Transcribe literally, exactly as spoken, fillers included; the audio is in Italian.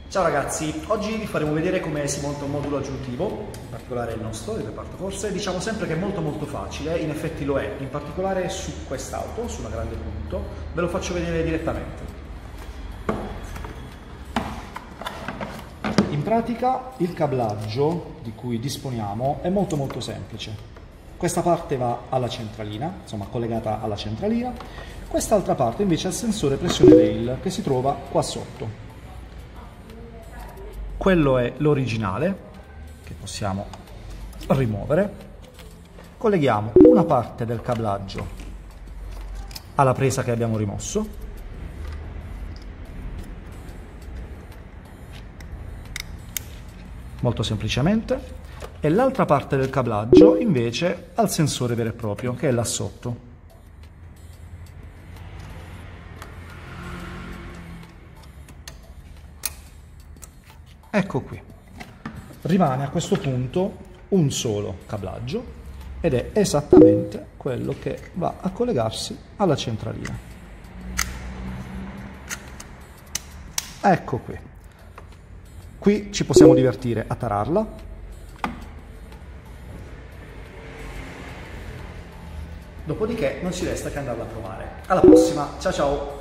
Ciao ragazzi, oggi vi faremo vedere come si monta un modulo aggiuntivo, in particolare il nostro, il reparto corse. Diciamo sempre che è molto molto facile, in effetti lo è, in particolare su quest'auto, su una grande punto. Ve lo faccio vedere direttamente. In pratica il cablaggio di cui disponiamo è molto molto semplice. Questa parte va alla centralina, insomma collegata alla centralina, quest'altra parte invece è il sensore pressione rail che si trova qua sotto. Quello è l'originale, che possiamo rimuovere. Colleghiamo una parte del cablaggio alla presa che abbiamo rimosso. Molto semplicemente. E l'altra parte del cablaggio invece al sensore vero e proprio, che è là sotto. Ecco qui, rimane a questo punto un solo cablaggio ed è esattamente quello che va a collegarsi alla centralina. Ecco qui. Qui ci possiamo divertire a tararla. Dopodiché non ci resta che andarla a provare. Alla prossima, ciao ciao!